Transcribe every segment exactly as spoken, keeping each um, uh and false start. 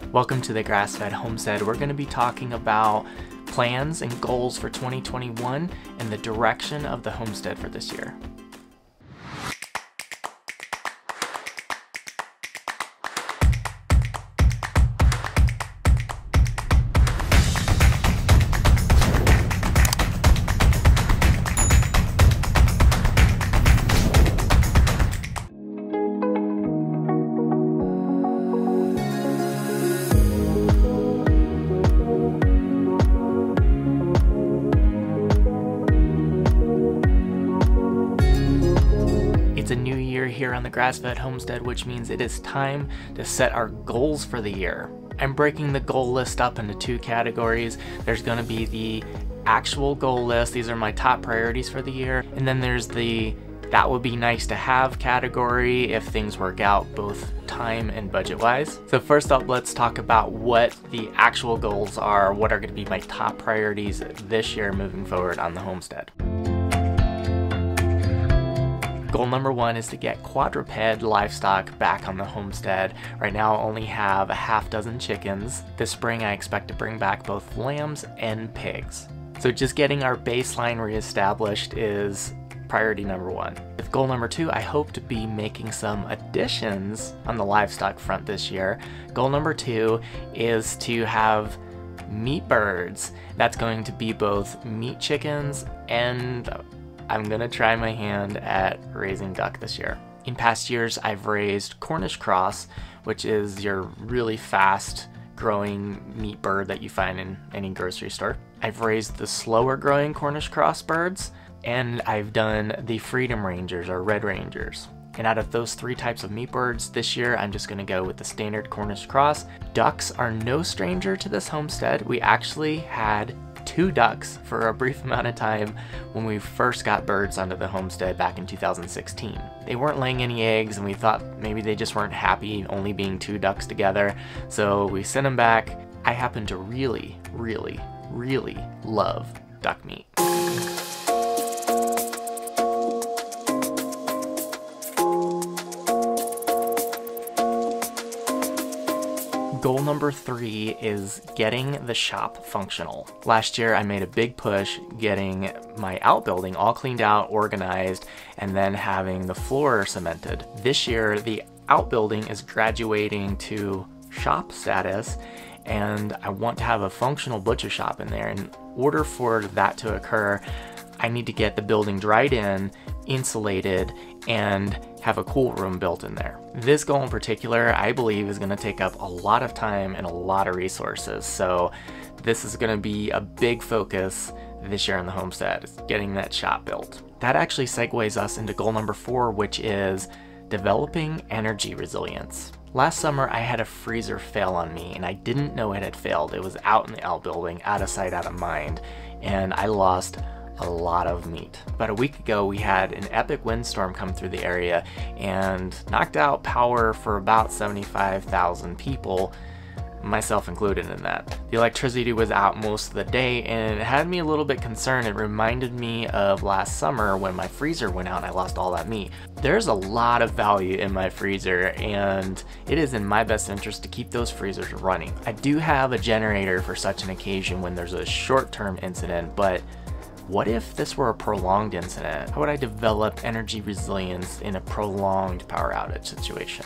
Welcome to the Grass-Fed Homestead. We're going to be talking about plans and goals for twenty twenty-one and the direction of the homestead for this year. It's a new year here on the Grass-Fed Homestead, which means it is time to set our goals for the year. I'm breaking the goal list up into two categories. There's going to be the actual goal list. These are my top priorities for the year. And then there's the that would be nice to have category if things work out both time and budget wise. So first up, let's talk about what the actual goals are, what are going to be my top priorities this year moving forward on the homestead. Goal number one is to get quadruped livestock back on the homestead. Right now I only have a half dozen chickens. This spring I expect to bring back both lambs and pigs. So just getting our baseline reestablished is priority number one. With goal number two, I hope to be making some additions on the livestock front this year. Goal number two is to have meat birds. That's going to be both meat chickens, and I'm gonna try my hand at raising duck this year. In past years, I've raised Cornish cross, which is your really fast growing meat bird that you find in any grocery store. I've raised the slower growing Cornish cross birds, and I've done the Freedom Rangers or Red Rangers. And out of those three types of meat birds this year, I'm just gonna go with the standard Cornish cross. Ducks are no stranger to this homestead. We actually had two ducks for a brief amount of time when we first got birds onto the homestead back in two thousand sixteen. They weren't laying any eggs, and we thought maybe they just weren't happy only being two ducks together, so we sent them back. I happen to really, really, really love duck meat. Goal number three is getting the shop functional. Last year I made a big push getting my outbuilding all cleaned out, organized, and then having the floor cemented. This year the outbuilding is graduating to shop status, and I want to have a functional butcher shop in there. In order for that to occur, I need to get the building dried in, insulated, and have a cool room built in there. This goal in particular, I believe, is going to take up a lot of time and a lot of resources. So this is going to be a big focus this year on the homestead, is getting that shop built. That actually segues us into goal number four, which is developing energy resilience. Last summer, I had a freezer fail on me, and I didn't know it had failed. It was out in the outbuilding, out of sight, out of mind, and I lost a lot of meat. About a week ago, we had an epic windstorm come through the area and knocked out power for about seventy-five thousand people, myself included in that. The electricity was out most of the day, and it had me a little bit concerned. It reminded me of last summer when my freezer went out and I lost all that meat. There's a lot of value in my freezer, and it is in my best interest to keep those freezers running. I do have a generator for such an occasion when there's a short-term incident, but what if this were a prolonged incident? How would I develop energy resilience in a prolonged power outage situation?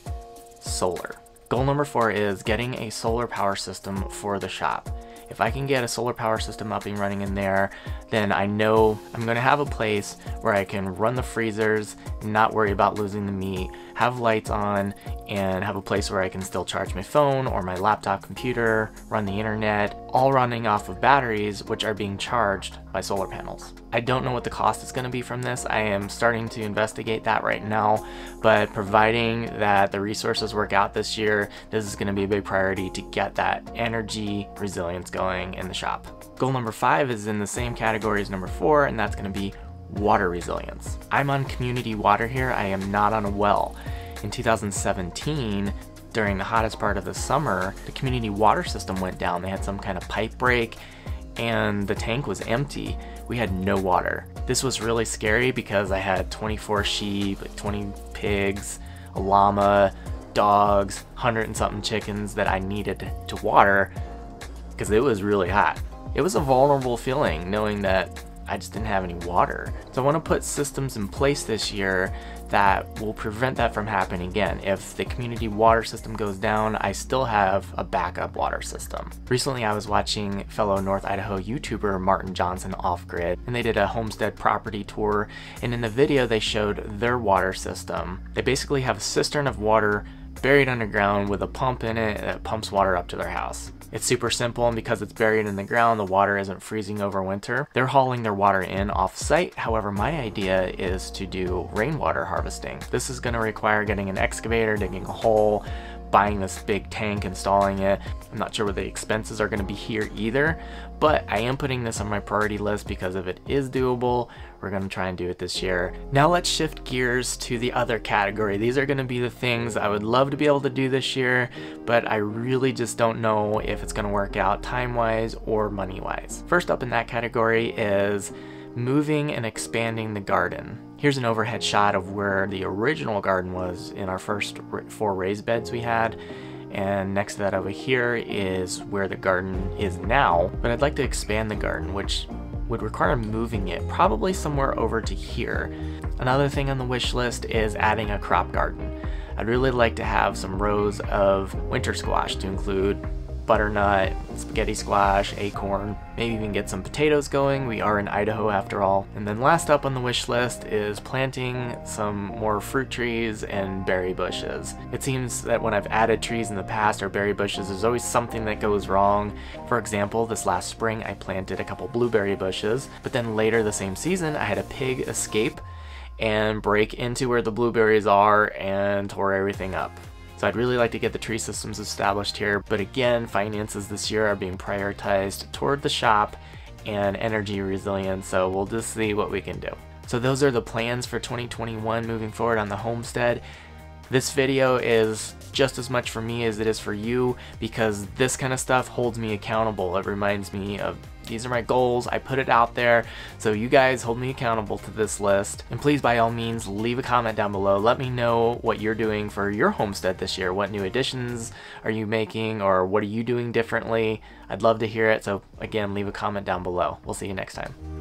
Solar. Goal number four is getting a solar power system for the shop. If I can get a solar power system up and running in there, then I know I'm gonna have a place where I can run the freezers, not worry about losing the meat, have lights on, and have a place where I can still charge my phone or my laptop computer, run the internet, all running off of batteries which are being charged by solar panels. I don't know what the cost is going to be from this. I am starting to investigate that right now, but providing that the resources work out this year, this is going to be a big priority to get that energy resilience going in the shop. Goal number five is in the same category as number four, and that's going to be water resilience. I'm on community water here. I am not on a well. In two thousand seventeen, during the hottest part of the summer, the community water system went down. They had some kind of pipe break and the tank was empty. We had no water. This was really scary because I had twenty-four sheep, like twenty pigs, a llama, dogs, hundred and something chickens that I needed to water because it was really hot. It was a vulnerable feeling knowing that I just didn't have any water. So I want to put systems in place this year that will prevent that from happening again. If the community water system goes down, I still have a backup water system. Recently I was watching fellow North Idaho YouTuber Martin Johnson off-grid, and they did a homestead property tour, and in the video they showed their water system. They basically have a cistern of water buried underground with a pump in it that pumps water up to their house. It's super simple, and because it's buried in the ground, the water isn't freezing over winter. They're hauling their water in off-site. However, my idea is to do rainwater harvesting. This is going to require getting an excavator, digging a hole, buying this big tank, installing it. I'm not sure what the expenses are going to be here either, but I am putting this on my priority list because if it is doable, we're going to try and do it this year. Now let's shift gears to the other category. These are going to be the things I would love to be able to do this year, but I really just don't know if it's going to work out time-wise or money-wise. First up in that category is moving and expanding the garden. Here's an overhead shot of where the original garden was in our first four raised beds we had, and next to that over here is where the garden is now. But I'd like to expand the garden, which would require moving it probably somewhere over to here. Another thing on the wish list is adding a crop garden. I'd really like to have some rows of winter squash to include butternut, spaghetti squash, acorn, maybe even get some potatoes going. We are in Idaho after all. And then last up on the wish list is planting some more fruit trees and berry bushes. It seems that when I've added trees in the past or berry bushes, there's always something that goes wrong. For example, this last spring I planted a couple blueberry bushes, but then later the same season I had a pig escape and break into where the blueberries are and tore everything up. So I'd really like to get the tree systems established here, but again, finances this year are being prioritized toward the shop and energy resilience, so we'll just see what we can do. So those are the plans for twenty twenty-one moving forward on the homestead. This video is just as much for me as it is for you because this kind of stuff holds me accountable. It reminds me of these are my goals. I put it out there, so you guys hold me accountable to this list. And please, by all means, leave a comment down below. Let me know what you're doing for your homestead this year. What new additions are you making, or what are you doing differently? I'd love to hear it. So again, leave a comment down below. We'll see you next time.